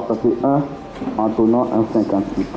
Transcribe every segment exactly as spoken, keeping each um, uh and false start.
chanter un, entonnant un cinquante-huit.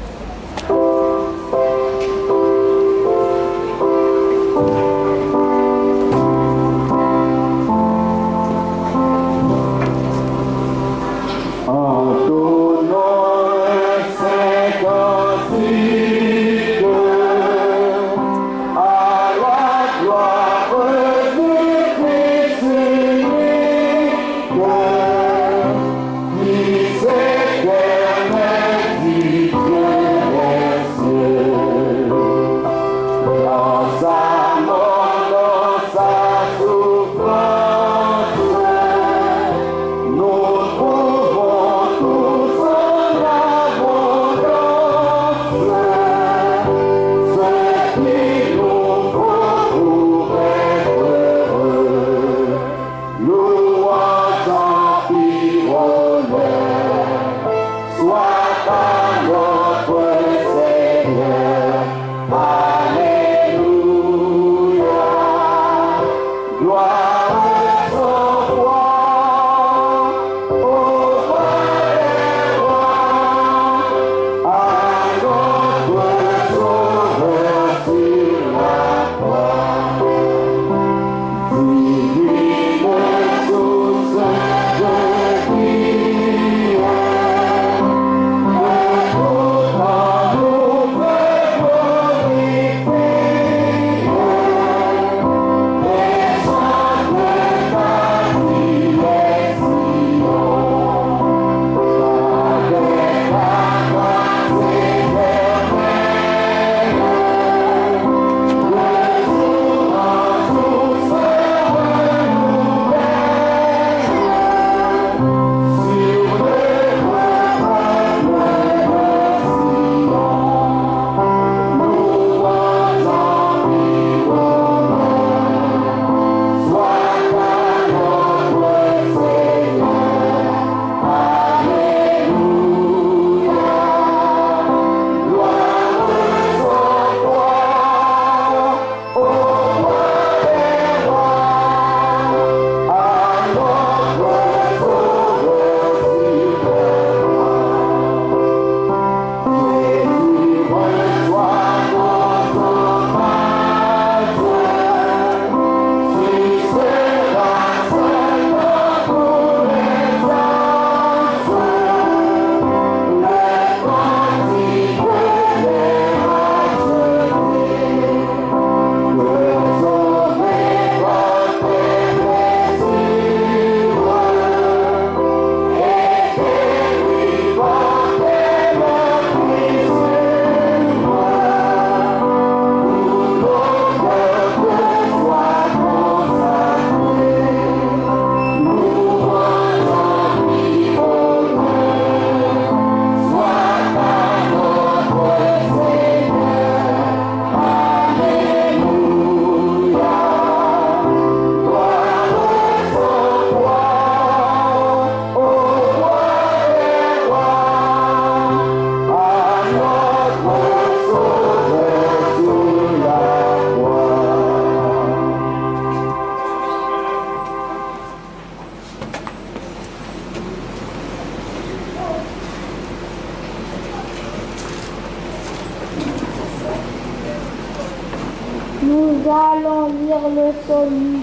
Nous allons lire le psaume.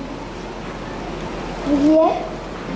Vous y êtes?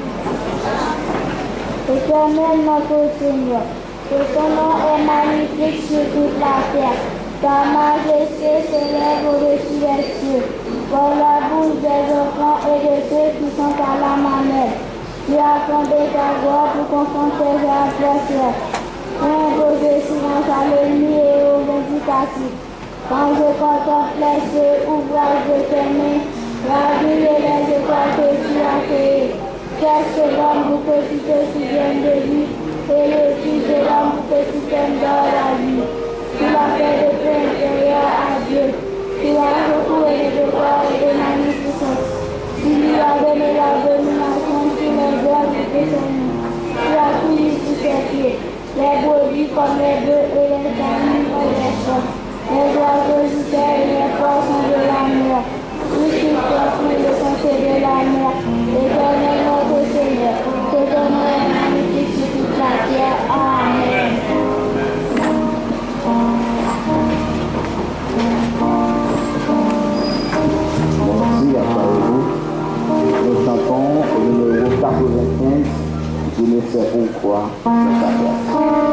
Éternel notre Seigneur, que ton nom est magnifique sur toute la terre. Ta majesté s'élève au-dessus des cieux, pour la bouche des enfants et de ceux qui sont à la mamelle. Tu as fondé ta voix pour confronter tes adversaires. Imposer silence à l'ennemi et aux vindicatifs. Quand je contemple ces ouvrages de tes mains, la vie et les étoiles que tu as créées. Qu'est-ce que l'homme pour que tu te souviennes de lui, et le fils de l'homme pour que tu t'aimes dans la vie. Tu l'as fait de paix intérieur à Dieu. Tu as recouvert de gloire et de magnificence. Tu lui as donné la domination sur les œuvres de ses mains. Tu as tout sous ses pieds. Les brebis comme les bœufs et les agneaux comme les chèvres. Les oiseaux du ciel et les poissons de la mer. Tout ce qui profite le conseil de la mer. Éternel notre Seigneur, que ton nom est magnifique sur toute la terre. quatre-vingt-quinze, je ne sais pourquoi c'est sa place.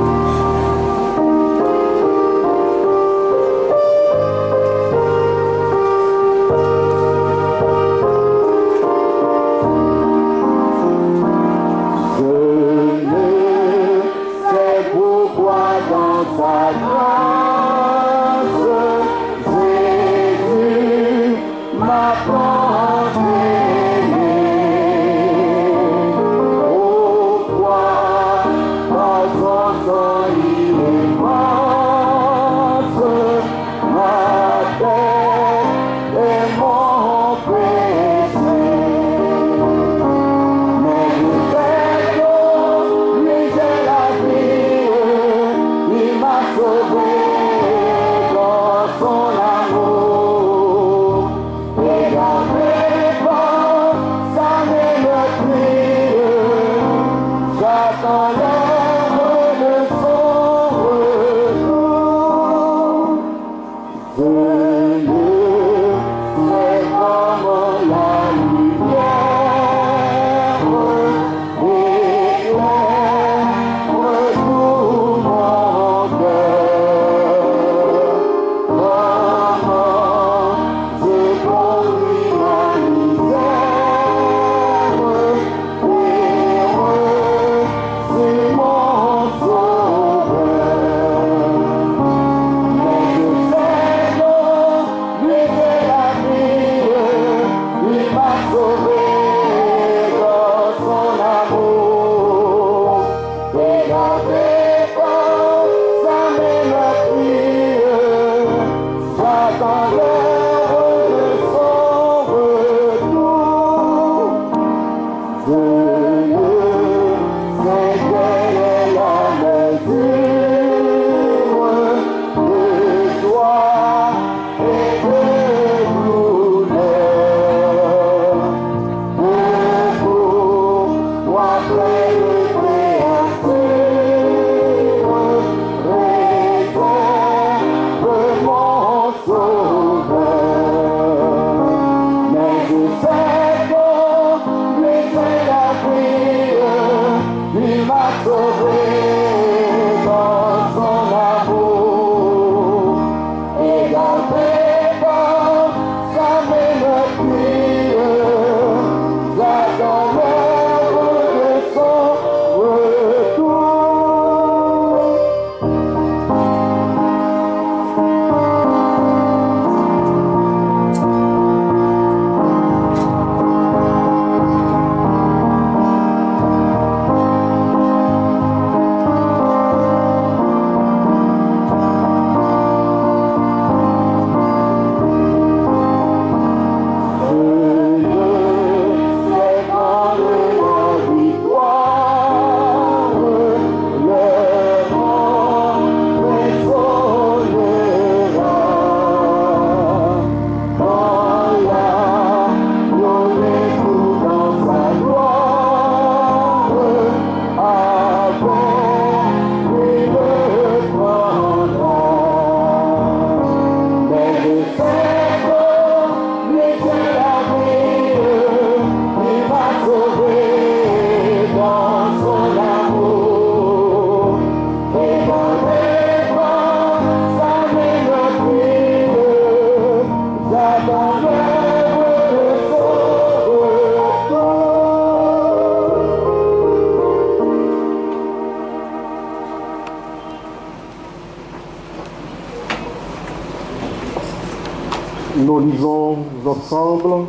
Nous lisons ensemble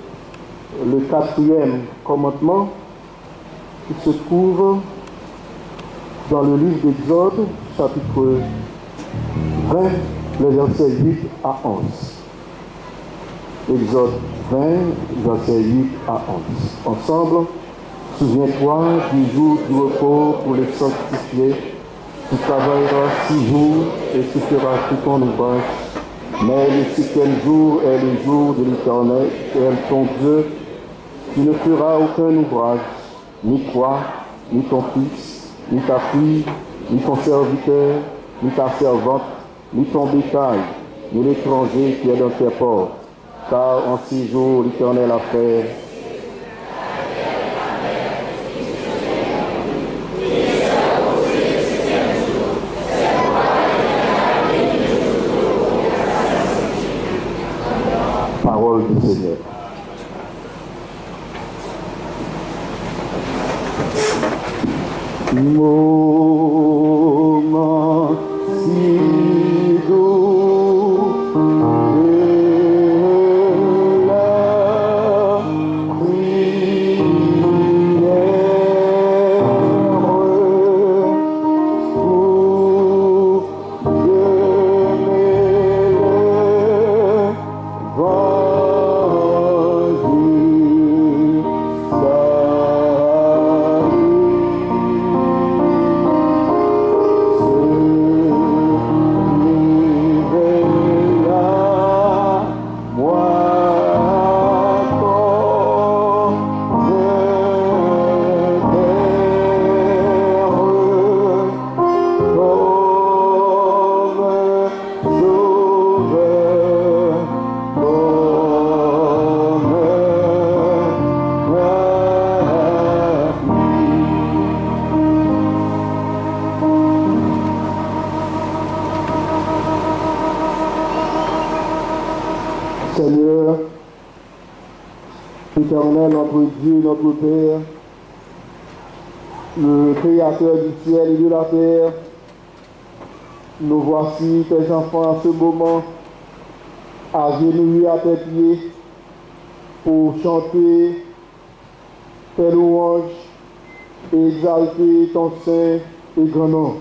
le quatrième commandement qui se trouve dans le livre d'Exode, chapitre vingt, les versets huit à onze. Exode vingt, versets huit à onze. Ensemble, souviens-toi du jour du repos pour le sanctifier. Tu travailleras six jours et tu feras tout ton ouvrage. Mais le septième jour est le jour de l'Éternel, ton Dieu. Tu ne feras aucun ouvrage, ni toi, ni ton fils, ni ta fille, ni ton serviteur, ni ta servante, ni ton bétail, ni l'étranger qui est dans tes portes. Car en six jours l'Éternel a fait Seigneur. Moment si doux de la prière où je m'élève Seigneur, éternel, notre Dieu, notre Père, le Créateur du ciel et de la terre, nous voici, tes enfants, à ce moment, agenouillés à tes pieds pour chanter tes louanges et exalter ton saint et grand nom.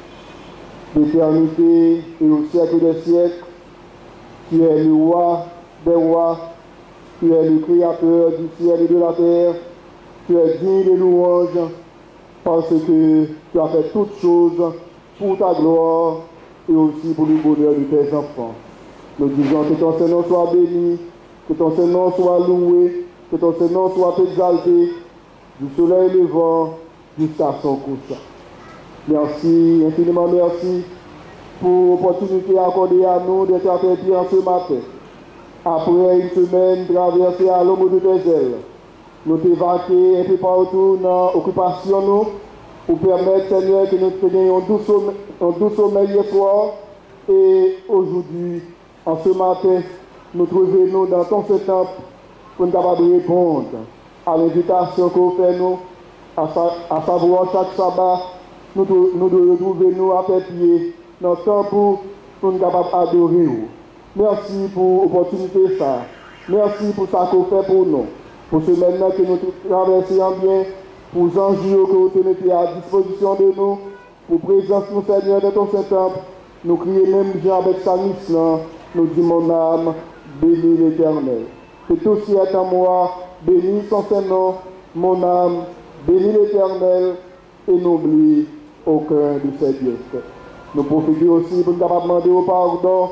D'éternité et au siècle des siècles, tu es le roi des rois, tu es le créateur du ciel et de la terre, tu es digne de louange parce que tu as fait toutes choses pour ta gloire et aussi pour le bonheur de tes enfants. Nous disons que ton Saint-Nom soit béni, que ton Saint-Nom soit loué, que ton Saint-Nom soit exalté du soleil levant jusqu'à son couchant. Merci, infiniment merci pour l'opportunité accordée à nous d'être à tes pieds en ce matin. Après une semaine traversée à l'ombre de tes ailes, nous t'évacuer un peu partout dans l'occupation nous, pour permettre, Seigneur, que nous tenions un doux sommeil, un doux sommeil hier soir. Et aujourd'hui, en ce matin, nous trouvons dans ton Saint-Temple pour nous capables de répondre à l'invitation que vous faites nous, à, sa, à savoir chaque sabbat, nous, nous devons retrouver nous à tes pieds dans le temple pour nous capables d'adorer. Merci pour l'opportunité ça. Merci pour ça que vous faites pour nous. Pour ce maintenant que nous traversons bien, pour les enjeux que vous tenez à disposition de nous, pour présence nous Seigneur de ton Saint-Temple, nous crions même Jean avec sa mission, nous disons mon âme, bénis l'Éternel. Que tout ce qui est en moi, bénis son Saint-Nom, mon âme, bénis l'Éternel, et n'oublie aucun de ses bienfaits. Nous profitons aussi pour nous demander au pardon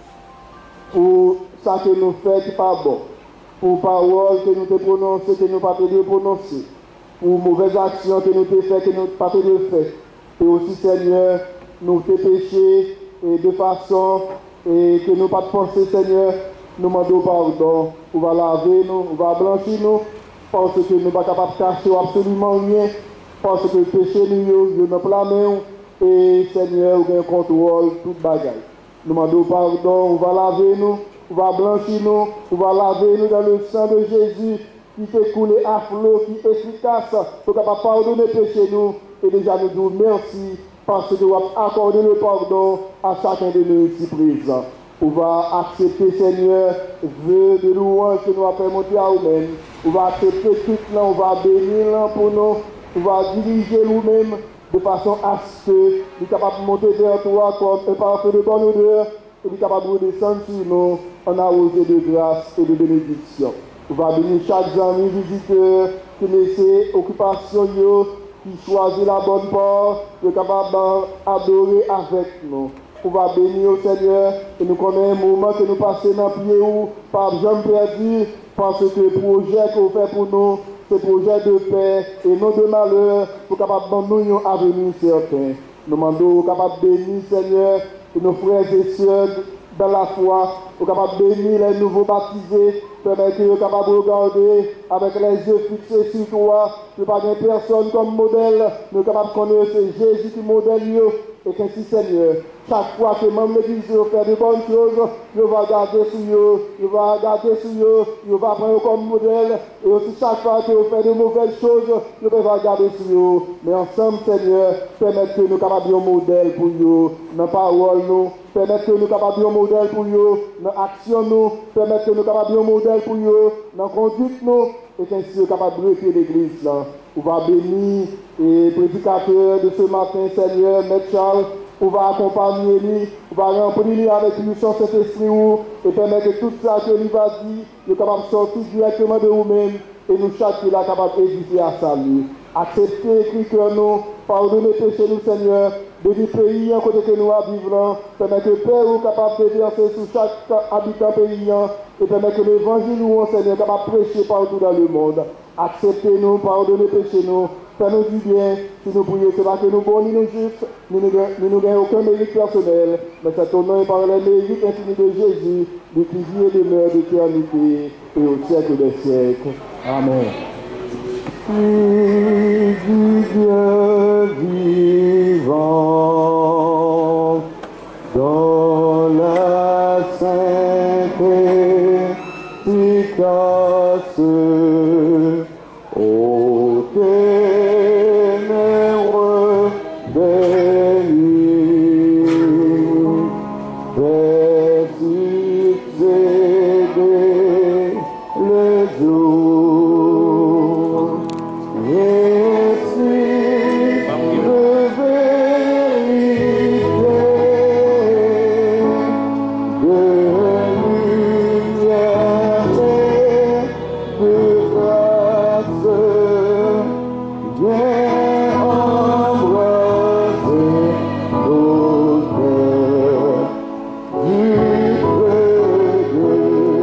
pour ça que nous faisons qui n'est pas bon, pour paroles que nous te prononcées, que nous pas te prononcer, pour mauvaises actions que nous te fait, que nous pas te fait. Et aussi, Seigneur, nous te péchés et de façon et que nous pas penser, Seigneur, nous demandons pardon. On va laver nous, on va blanchir nous, parce que nous ne sommes pas capables de cacher absolument rien, parce que le péché nous, nous nous planons, et Seigneur, on a un contrôle, toute bagaille. Nous demandons pardon, on va laver nous, on va blanchir nous, on va laver nous dans le sang de Jésus qui fait couler à flot, qui est efficace pour capable pardonner péché nous. Et déjà nous disons merci parce que nous avons accordé le pardon à chacun de nous ici présents. On va accepter, Seigneur, vœux de louange que nous avons fait monter à nous-mêmes. On va accepter tout là, on va bénir pour nous, on va diriger nous-mêmes de façon à ce que nous soyons capables de monter vers toi comme un parfum de bonne odeur et nous soyons capables de descendre sur nous en arrosé de grâce et de bénédiction. On va bénir chaque ami visiteur qui laisse occupation, qui choisit la bonne porte, qui est capable d'adorer avec nous. On va bénir au Seigneur et nous connaissons un moment que nous passons dans le pied où, par jamais perdu, parce que le projet qu'on fait pour nous, c'est projet de paix et non de malheur, pour capable de nous un avenir certain. Nous demandons capable de bénir, Seigneur, et nos frères et sœurs dans la foi, pour capable de bénir les nouveaux baptisés, permettre qu'ils soient capables de regarder avec les yeux fixés sur toi, ne pas de personne comme modèle, nous sommes capables de connaître Jésus qui modèle, et qu'ainsi, Seigneur, chaque fois que même l'Église fait de bonnes choses, il va regarder sur eux, il va regarder sur eux, il va prendre comme modèle, et aussi chaque fois que vous faites de mauvaises choses, il va regarder sur eux. Mais ensemble, Seigneur, permettez que nous capables de modèle pour eux, dans la parole, nous, permettez que nous capables de modèle pour eux, dans l'action, nous, permettez que nous capables de modèle pour eux, dans la conduite, nous, et qu'ainsi nous capables de breaker l'Église, là. On va bénir et prédicateur de ce matin, Seigneur, Maître Charles, on va accompagner lui, on va remplir lui avec l'unction Saint-Esprit et permettre que tout ça que lui va dire, nous capable de sortir directement de nous-mêmes et nous chaque là capable d'édifier à salut. Accepter, écrire que nous, pardonner péché nous, Seigneur, de du pays en côté que nous vivons, permettre que le Père nous capable de verser sur chaque habitant paysan et permettre que l'évangile nous, Seigneur, capable de prêcher partout dans le monde. Acceptez-nous, pardonnez péché-nous, faites-nous du bien, si nous prions, c'est pas que nous bons ni nous justes, nous ne gagnons aucun mérite personnel, mais c'est au nom et par les mérites infinis de Jésus, de qui vit et demeure d'éternité et au siècle des siècles. Amen. Et du Dieu vivant, dans la sainteté efficace, ô ténèbres bénis, fais succéder le jour, et suis de vérité, de lumière et de grâce, viens embrasser nos cœurs du feu de Dieu.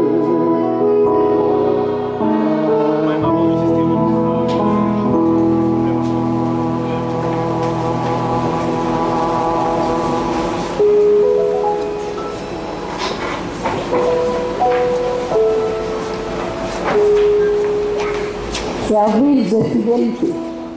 Service de fidélité.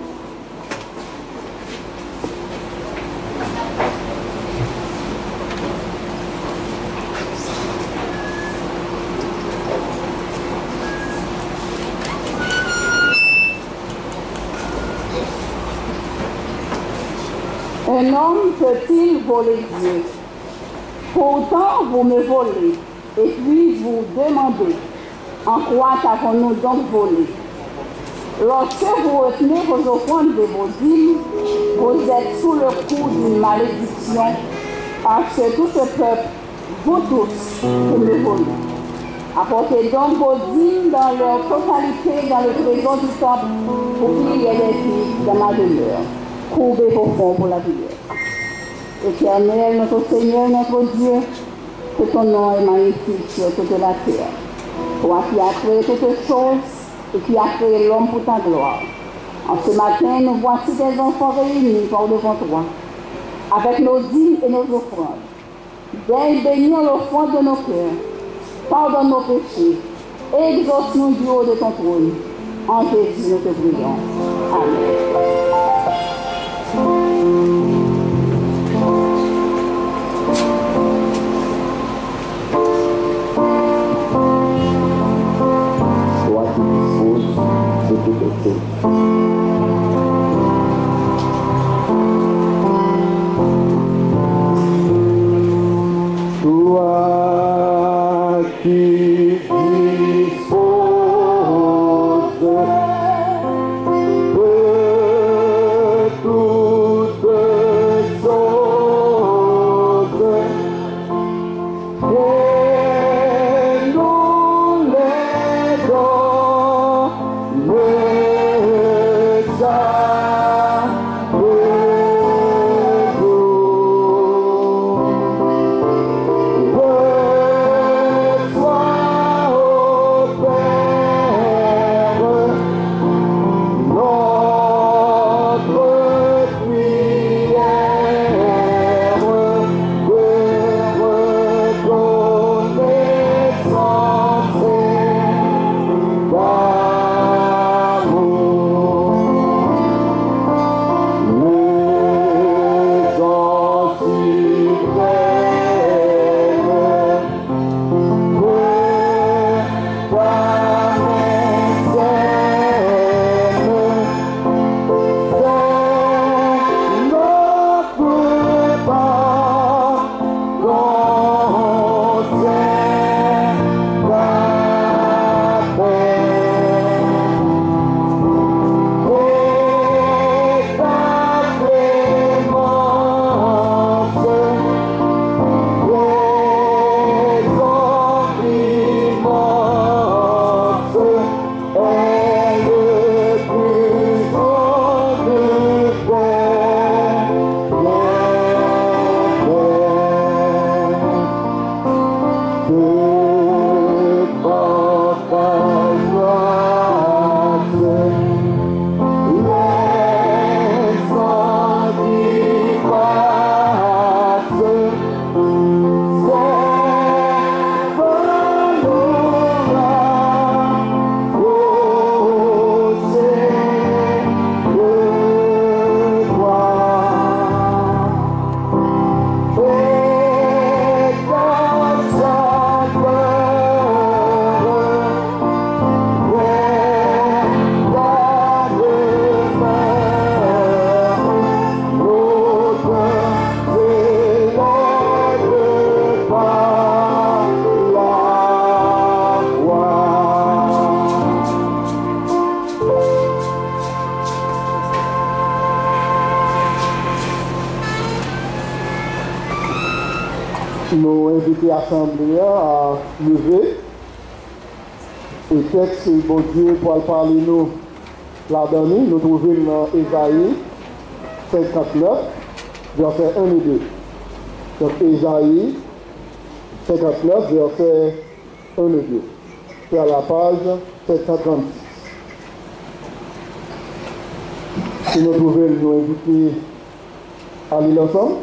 Un homme peut-il voler Dieu? Pourtant vous me volez, et puis vous demandez, en quoi avons-nous donc volé? Lorsque vous retenez vos offrandes de vos dîmes, vous êtes sous le coup d'une malédiction, parce que tout ce peuple, vous tous, vous me volez. Apportez donc vos dîmes dans leur totalité dans le trésor du temple, pour qu'il y ait des filles dans ma demeure. Courbez vos fonds pour la prière. Éternel, notre Seigneur, notre Dieu, que ton nom est magnifique sur toute la terre. Toi qui as créé toutes choses et qui as créé l'homme pour ta gloire. En ce matin, nous voici des enfants réunis par devant toi, avec nos dîmes et nos offrandes. Viens bénir l'offrande de nos cœurs, pardonne nos péchés, et exauce-nous du haut de ton trône. En Jésus, nous te prions. Amen. Toi qui disposes de toutes les choses. Toi qui disposes de toutes choses, et nous les donnes. nous invitons l'Assemblée à lever. Et texte, bon Dieu, pour parler nous, la dernière, nous trouvons dans Ésaïe cinquante-neuf, versets un et deux. Donc Ésaïe cinquante-neuf, versets un et deux. C'est à la page sept cent trente-six. Si nous trouvons, nous inviter à lire ensemble.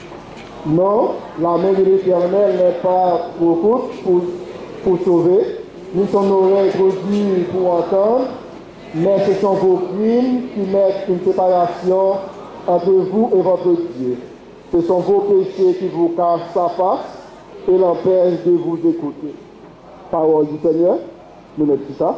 Non, la main de l'Éternel n'est pas trop courte pour, pour sauver, ni son oreille trop dure pour entendre, mais ce sont vos crimes qui mettent une séparation entre vous et votre Dieu. Ce sont vos péchés qui vous cachent sa face et l'empêchent de vous écouter. Parole du Seigneur, nous mettons ça.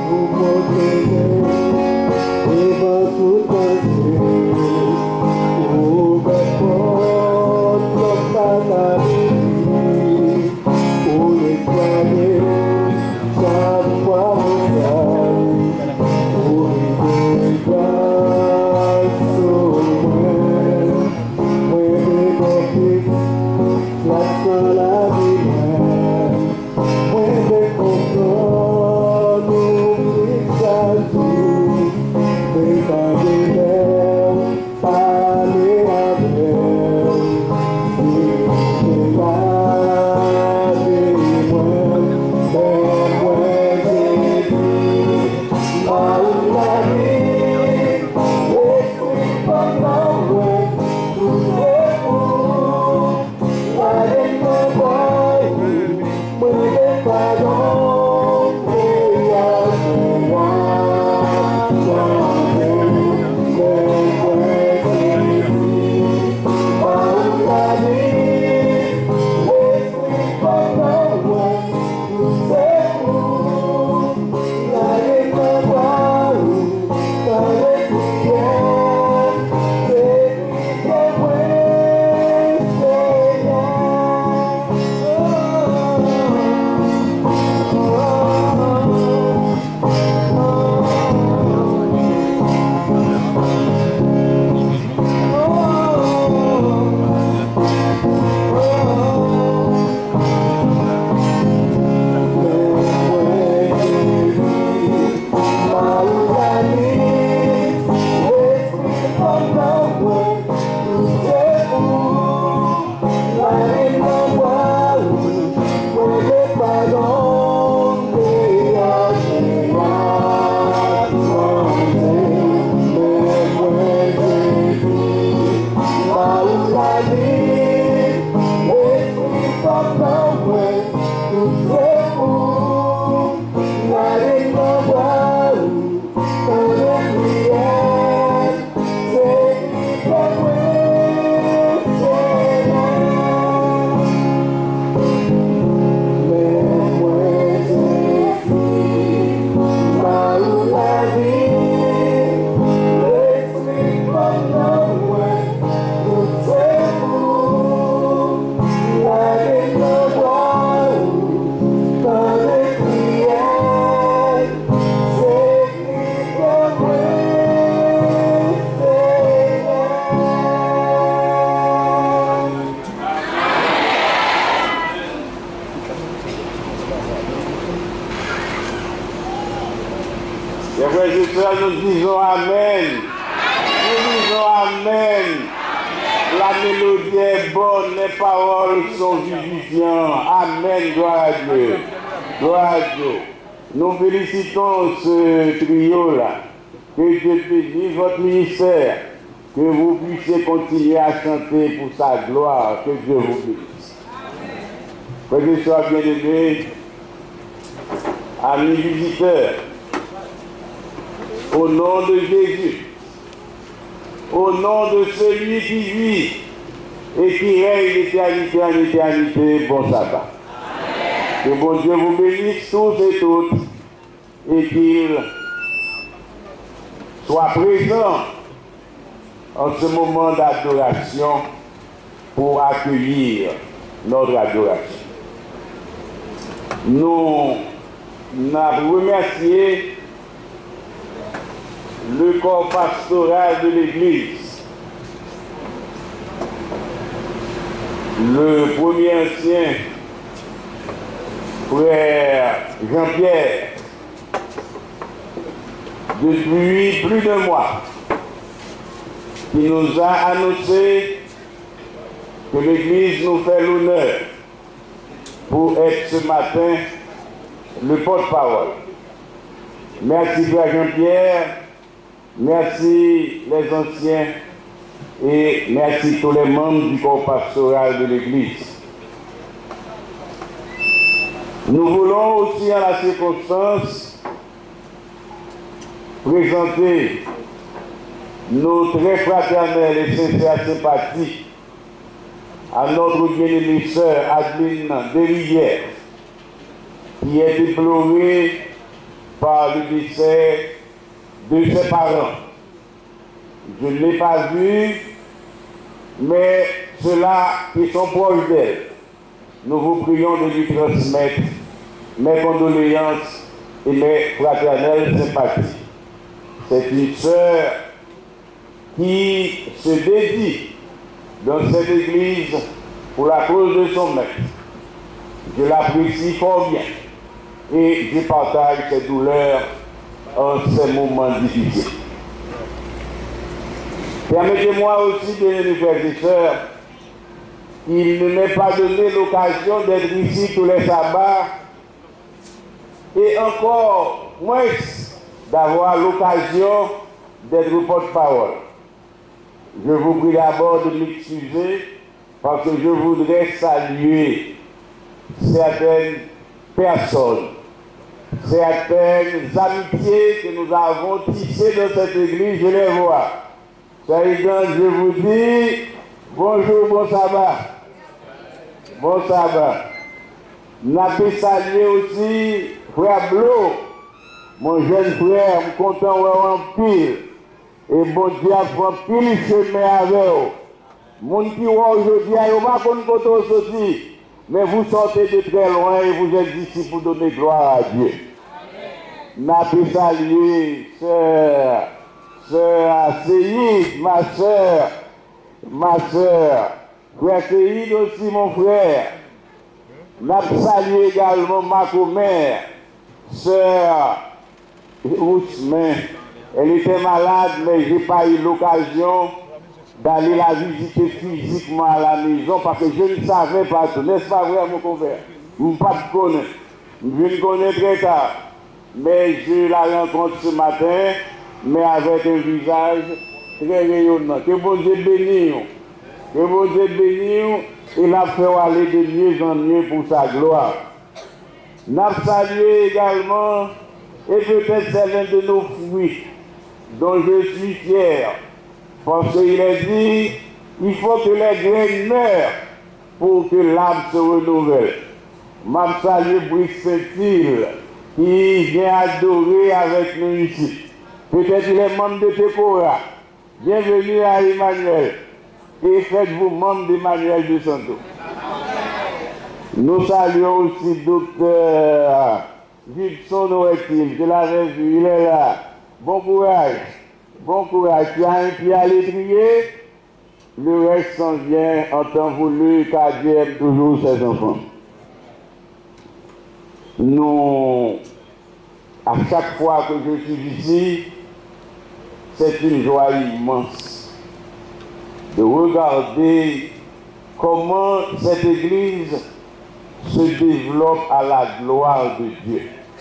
Thank you. sœurs, nous disons Amen. Nous disons Amen. La mélodie est bonne, les paroles sont vivifiantes. Amen, gloire à Dieu. Gloire à Dieu. Nous félicitons ce trio-là. Que Dieu bénisse votre ministère. Que vous puissiez continuer à chanter pour sa gloire. Que Dieu vous bénisse. Frères et sœurs bien-aimés, amis visiteurs, au nom de Jésus, au nom de celui qui vit et qui règne d'éternité en éternité, bon sabbat. Que bon Dieu vous bénisse tous et toutes et qu'il soit présent en ce moment d'adoration pour accueillir notre adoration. Nous avons remercié le corps pastoral de l'Église, le premier ancien, frère Jean-Pierre, depuis plus d'un mois, qui nous a annoncé que l'Église nous fait l'honneur pour être ce matin le porte-parole. Merci frère Jean-Pierre. Merci les anciens et merci tous les membres du corps pastoral de l'Église. Nous voulons aussi à la circonstance présenter nos très fraternelles et sincères sympathies à notre bien-aimée sœur Adeline Desrivières, qui est déplorée par le décès de ses parents. Je ne l'ai pas vu, mais ceux-là qui sont proches d'elle, nous vous prions de lui transmettre mes condoléances et mes fraternelles sympathies. C'est une sœur qui se dédie dans cette église pour la cause de son maître. Je l'apprécie fort bien et je partage ses douleurs en ces moments difficiles. Permettez-moi aussi, bien aimés frères et sœurs, qu'il ne m'est pas donné l'occasion d'être ici tous les sabbats et encore moins d'avoir l'occasion d'être porte-parole. Je vous prie d'abord de m'excuser parce que je voudrais saluer certaines personnes, certaines amitiés que nous avons tissées dans cette église, je les vois. Président, je vous dis bonjour, bon sabbat. Bon sabbat. Nous avons salué aussi frère Blo, mon jeune frère, je suis content de voir un pile. Et bon Dieu a fait pile chemin avec vous. Mon qui voit aujourd'hui, il n'y a pas de côté sorti. Mais vous sortez de très loin et vous êtes ici pour donner gloire à Dieu. Nous avons salué sœur, sœur Séyid, ma sœur, ma sœur, frère Séyid aussi mon frère. Nous avons salué également ma commère, sœur Ousmane. Elle était malade, mais je n'ai pas eu l'occasion d'aller la visiter physiquement à la maison parce que je ne savais pas tout. N'est-ce pas vrai, mon confrère? Je ne pas connais. Je ne connais très tard. Mais je la rencontre ce matin, mais avec un visage très rayonnant. Que bon Dieu bénisse. Que bon Dieu bénisse et la fait aller de mieux en mieux pour sa gloire. Nous avons salué également, et peut-être c'est l'un de nos fruits, dont je suis fier. Parce qu'il est dit, il faut que les graines meurent pour que l'âme se renouvelle. M'a salué Brice Saint-Île, qui vient adorer avec nous ici. Peut-être il est membre de Tecora. Bienvenue à Emmanuel. Et faites-vous membre d'Emmanuel de Santo. Nous saluons aussi docteur Gibson Noël-Til. Je l'avais vu, il est là. Bon courage. Bon courage. Tu as un pied à l'étrier. Le reste s'en vient en temps voulu, car Dieu aime toujours ses enfants. Nous, à chaque fois que je suis ici, c'est une joie immense de regarder comment cette Église se développe à la gloire de Dieu.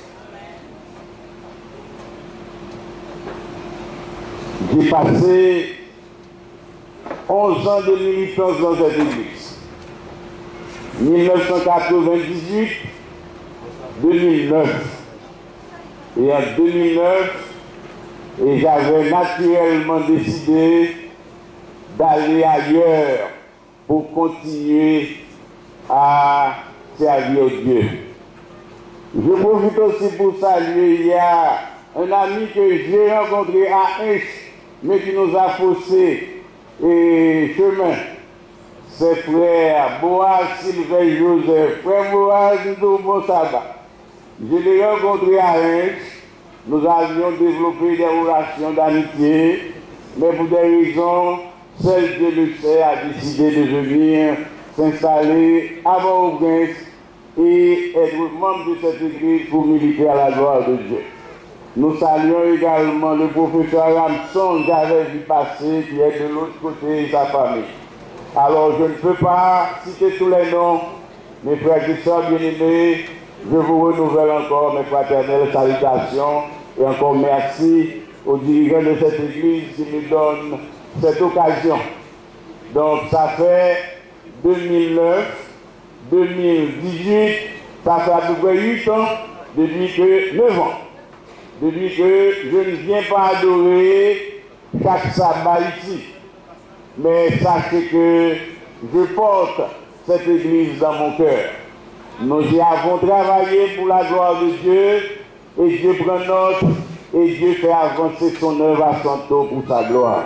J'ai passé onze ans de militance dans cette Église. mille neuf cent quatre-vingt-dix-huit deux mille neuf. Et en deux mille neuf, et j'avais naturellement décidé d'aller ailleurs pour continuer à servir Dieu. Je profite aussi pour saluer, il y a un ami que j'ai rencontré à Inch, mais qui nous a faussé et chemin. C'est frère Boaz Sylvain Joseph. Frère Boaz, nous bon sabbat. Je l'ai rencontré à Inch. Nous avions développé des relations d'amitié, mais pour des raisons, seul Dieu le sait, a décidé de venir s'installer à Port-au-Prince et être membre de cette église pour militer à la gloire de Dieu. Nous saluons également le professeur Ramson, que j'avais vu passer, qui est de l'autre côté de sa famille. Alors je ne peux pas citer tous les noms, mes frères et sœurs bien-aimés, je vous renouvelle encore mes fraternelles salutations et encore merci aux dirigeants de cette église qui me donnent cette occasion. Donc ça fait deux mille neuf, deux mille dix-huit, ça fait à peu près huit ans, depuis que, neuf ans, depuis que je ne viens pas adorer chaque sabbat ici. Mais sachez que je porte cette église dans mon cœur. Nous y avons travaillé pour la gloire de Dieu, et Dieu prend note, et Dieu fait avancer son œuvre à son tour pour sa gloire.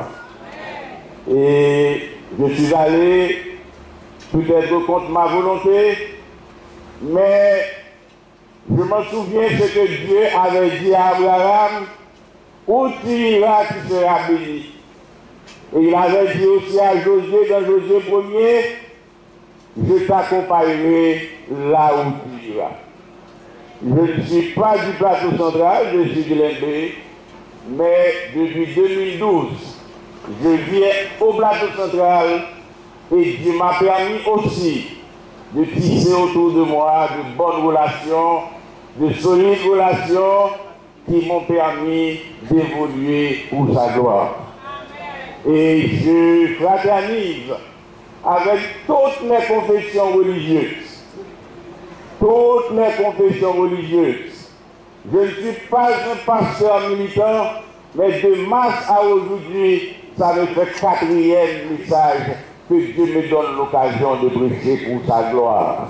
Et je suis allé peut-être contre ma volonté, mais je me souviens ce que Dieu avait dit à Abraham, où tu iras, tu seras béni. Et il avait dit aussi à Josué, dans Josué premier, je t'accompagnerai là où tu iras. Je ne suis pas du plateau central, je suis de l'Embé, mais depuis deux mille douze, je viens au plateau central et Dieu m'a permis aussi de tisser autour de moi de bonnes relations, de solides relations qui m'ont permis d'évoluer pour sa gloire. Et je fraternise avec toutes les confessions religieuses. Toutes les confessions religieuses. Je ne suis pas un pasteur militant, mais de mars à aujourd'hui, ça me fait quatrième message que Dieu me donne l'occasion de prêcher pour sa gloire.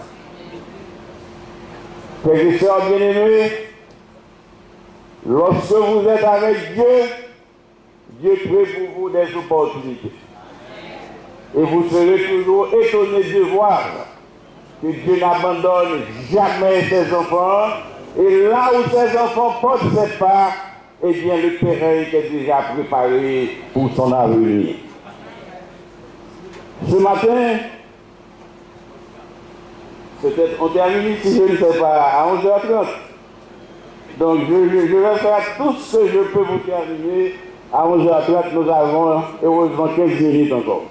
Frères et sœurs bien-aimés, lorsque vous êtes avec Dieu, Dieu crée pour vous des opportunités. Et vous serez toujours étonnés de voir que Dieu n'abandonne jamais ses enfants. Et là où ses enfants portent ses pas, eh bien le terrain est déjà préparé pour son avenir. Ce matin, peut-être on termine ici, je ne sais pas, à onze heures trente. Donc je, je, je vais faire tout ce que je peux vous terminer. À onze heures trente, nous avons heureusement quinze minutes encore.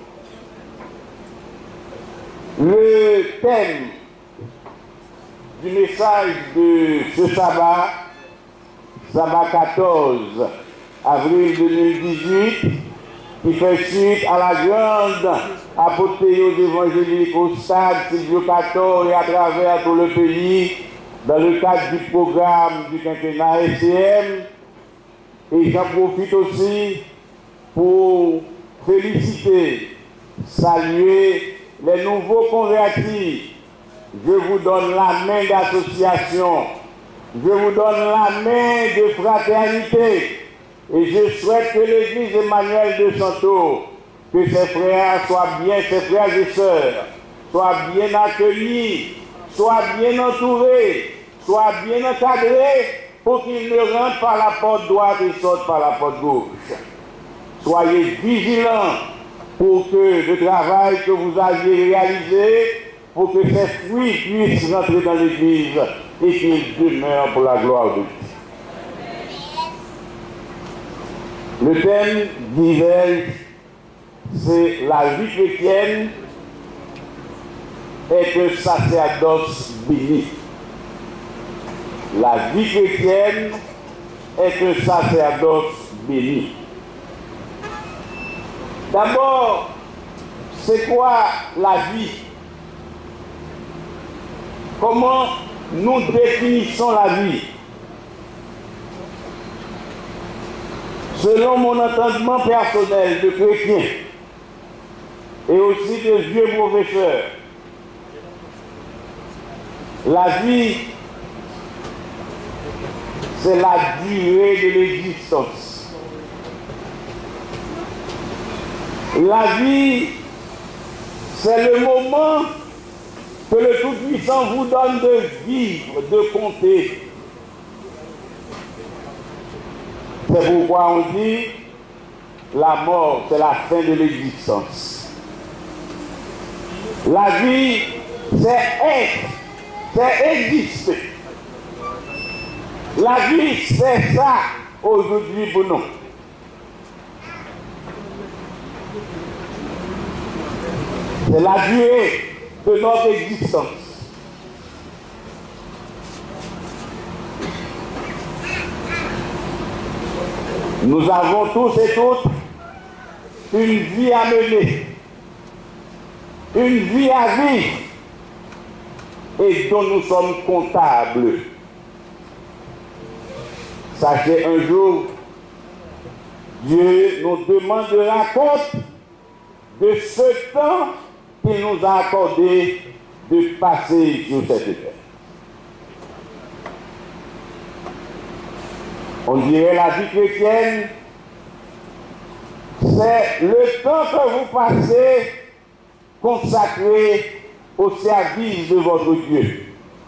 Le thème du message de ce sabbat, sabbat quatorze avril deux mille dix-huit, qui fait suite à la grande apothéose évangélique au stade Silvio quatorze et à travers tout le pays, dans le cadre du programme du quinquennat S C M. Et j'en profite aussi pour féliciter, saluer les nouveaux convertis. Je vous donne la main d'association, je vous donne la main de fraternité. Et je souhaite que l'église Emmanuel de Santo, que ses frères soient bien, ses frères et sœurs, soient bien accueillis, soient bien entourés, soient bien encadrés, pour qu'ils ne rentrent par la porte droite et sortent par la porte gauche. Soyez vigilants pour que le travail que vous aviez réalisé, pour que ces fruits puissent rentrer dans l'église et qu'ils demeurent pour la gloire de Dieu. Le thème d'hiver, c'est la vie chrétienne est un sacerdoce béni. La vie chrétienne est un sacerdoce béni. D'abord, c'est quoi la vie? Comment nous définissons la vie? Selon mon entendement personnel de chrétien et aussi de vieux professeurs, la vie, c'est la durée de l'existence. La vie, c'est le moment que le Tout-Puissant vous donne de vivre, de compter. C'est pourquoi on dit la mort, c'est la fin de l'existence. La vie, c'est être, c'est exister. La vie, c'est ça aujourd'hui pour nous. C'est la durée de notre existence. Nous avons tous et toutes une vie à mener, une vie à vivre, et dont nous sommes comptables. Sachez un jour, Dieu nous demandera compte de ce temps qu'il nous a accordé de passer sur cette terre. On dirait la vie chrétienne, c'est le temps que vous passez consacré au service de votre Dieu.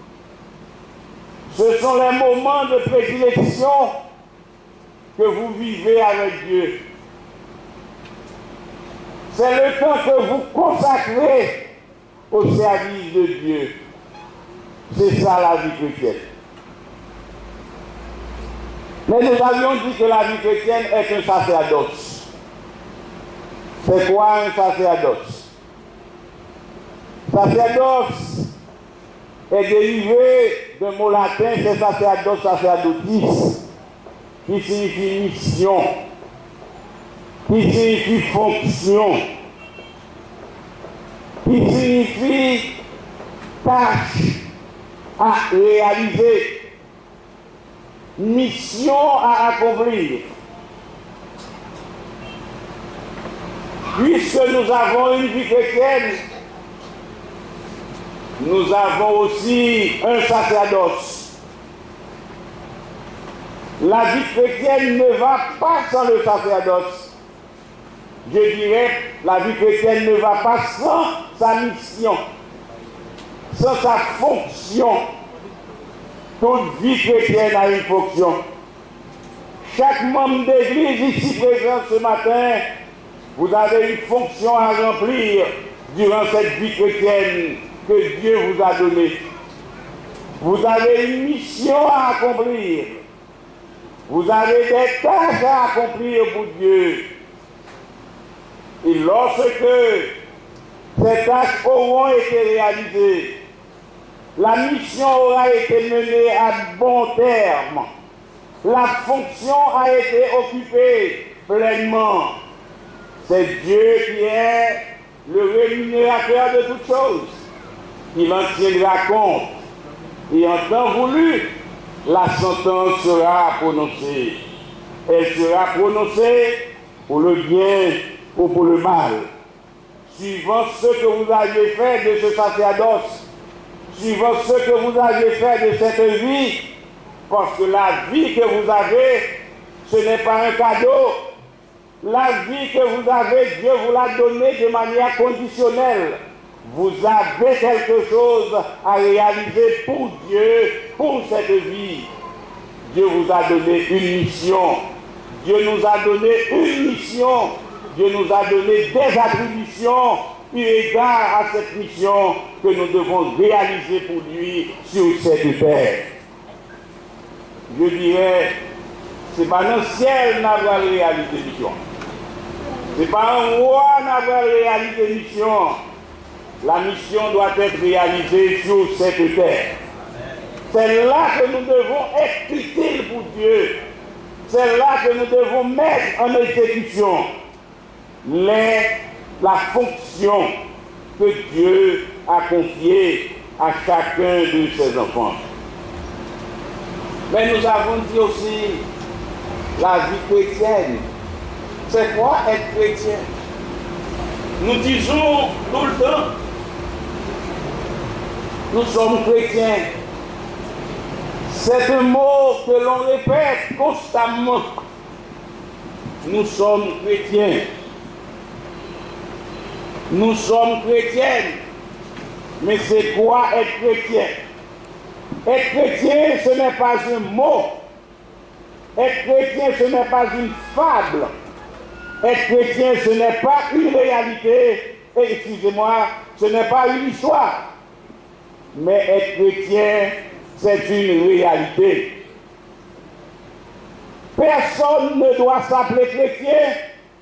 Ce sont les moments de prédilection que vous vivez avec Dieu. C'est le temps que vous consacrez au service de Dieu. C'est ça la vie chrétienne. Mais nous avions dit que la vie chrétienne est un sacerdoce. C'est quoi un sacerdoce? Sacerdoce est dérivé d'un mot latin, c'est sacerdoce, sacerdotis, qui signifie mission, qui signifie fonction, qui signifie tâche à réaliser, mission à accomplir. Puisque nous avons une vie chrétienne, nous avons aussi un sacerdoce. La vie chrétienne ne va pas sans le sacerdoce. Je dirais, la vie chrétienne ne va pas sans sa mission, sans sa fonction. Toute vie chrétienne a une fonction. Chaque membre d'église ici présent ce matin, vous avez une fonction à remplir durant cette vie chrétienne que Dieu vous a donnée. Vous avez une mission à accomplir. Vous avez des tâches à accomplir pour Dieu. Et lorsque ces tâches auront été réalisées, la mission aura été menée à bon terme. La fonction a été occupée pleinement. C'est Dieu qui est le rémunérateur de toutes choses. Il en tiendra compte. Et en temps voulu, la sentence sera prononcée. Elle sera prononcée pour le bien ou pour le mal. Suivant ce que vous avez fait de ce sacerdoce, suivant ce que vous avez fait de cette vie, parce que la vie que vous avez, ce n'est pas un cadeau. La vie que vous avez, Dieu vous l'a donnée de manière conditionnelle. Vous avez quelque chose à réaliser pour Dieu, pour cette vie. Dieu vous a donné une mission. Dieu nous a donné une mission. Dieu nous a donné des attributions eu égard à cette mission que nous devons réaliser pour lui sur cette terre. Je dirais, Ce n'est pas dans le ciel n'a pas réalité mission. Ce n'est pas un roi n'a pas réalité mission. La mission doit être réalisée sur cette terre. C'est là que nous devons être utiles pour Dieu. C'est là que nous devons mettre en exécution les, la fonction que Dieu a confiée à chacun de ses enfants. Mais nous avons dit aussi la vie chrétienne. C'est quoi être chrétien? Nous disons tout le temps, nous sommes chrétiens. C'est un mot que l'on répète constamment. Nous sommes chrétiens. Nous sommes chrétiennes. Mais c'est quoi être chrétien? Être chrétien, ce n'est pas un mot. Être chrétien, ce n'est pas une fable. Être chrétien, ce n'est pas une réalité. Et excusez-moi, ce n'est pas une histoire. Mais être chrétien, c'est une réalité. Personne ne doit s'appeler chrétien.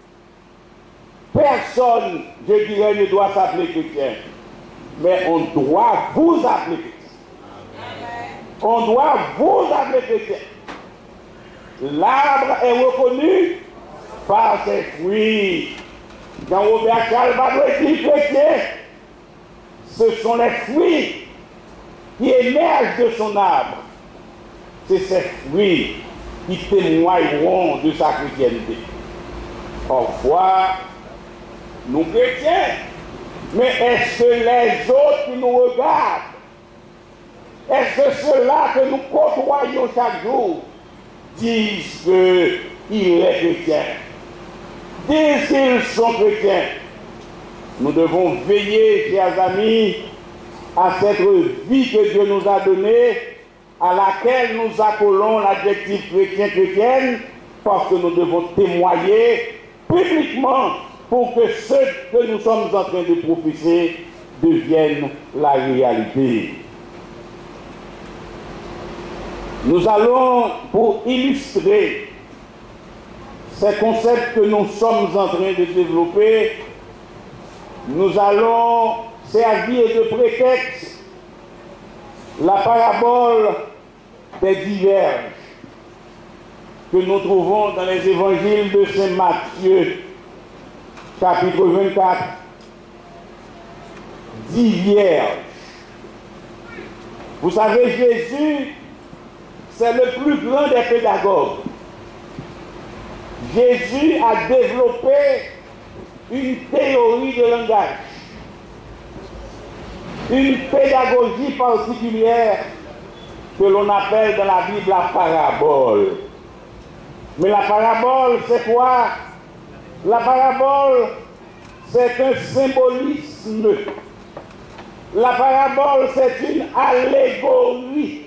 Personne, je dirais, ne doit s'appeler chrétien. Mais on doit vous appeler chrétien. On doit vous appeler chrétien. L'arbre est reconnu par ses fruits. Dans Robert Calvado dit chrétien, ce sont les fruits qui émergent de son arbre. C'est ces fruits qui témoigneront de sa chrétienté. Parfois, nous chrétiens, mais est-ce que les autres qui nous regardent, est-ce que ceux-là que nous côtoyons chaque jour disent qu'il est chrétien, disent qu'ils sont chrétiens? Nous devons veiller, chers amis, à cette vie que Dieu nous a donnée, à laquelle nous accolons l'adjectif chrétien-chrétienne, parce que nous devons témoigner publiquement pour que ce que nous sommes en train de prophétiser devienne la réalité. Nous allons, pour illustrer ces concepts que nous sommes en train de développer, nous allons servir de prétexte la parabole des diverges que nous trouvons dans les évangiles de Saint Matthieu, chapitre vingt-quatre. Dix vierges. Vous savez, Jésus, c'est le plus grand des pédagogues. Jésus a développé une théorie de langage, une pédagogie particulière que l'on appelle dans la Bible la parabole. Mais la parabole, c'est quoi? La parabole, c'est un symbolisme. La parabole, c'est une allégorie.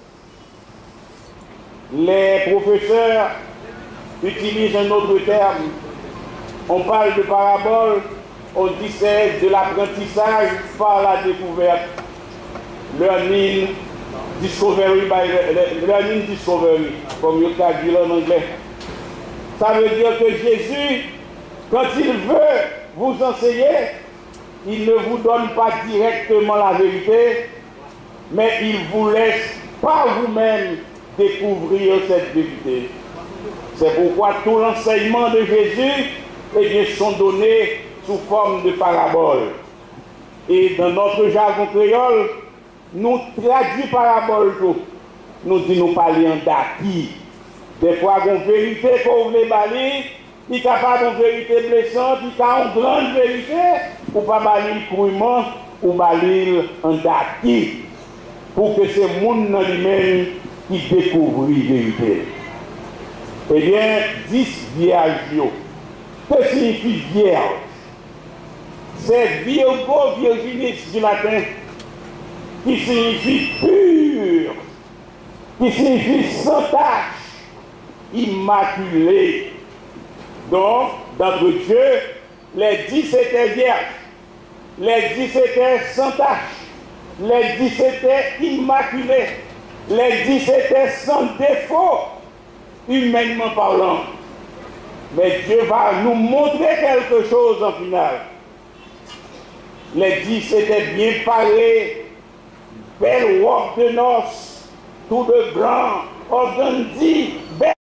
Les professeurs utilisent un autre terme. On parle de parabole, on dit c'est de l'apprentissage par la découverte. Learning discovery by learning discovery, comme il a dit en anglais. Ça veut dire que Jésus, quand il veut vous enseigner, il ne vous donne pas directement la vérité, mais il vous laisse par vous-même découvrir cette vérité. C'est pourquoi tout l'enseignement de Jésus, eh bien, sont donnés sous forme de parabole. Et dans notre jargon créole, nous traduisons parabole tout. Nous disons parler en d'acquis. Des fois, il y a une vérité qu'on veut balayer, il y a pas une vérité blessante, il y a une grande vérité, ou pas balayer crûment, ou balayer en d'acquis. Pour que ce monde dans lui-même qui découvre la vérité. Eh bien, dix vierges. Que signifie vierge? C'est Virgo Virginis du latin, qui signifie pur, qui signifie sans tache, immaculé. Donc, d'entre Dieu, les dix étaient vierges, les dix étaient sans tache, les dix étaient immaculés, les dix étaient sans défaut. humainement parlant. Mais Dieu va nous montrer quelque chose en finale. Les dix s'étaient bien parlé, belle robe de noces, tout de grand, organdi, belle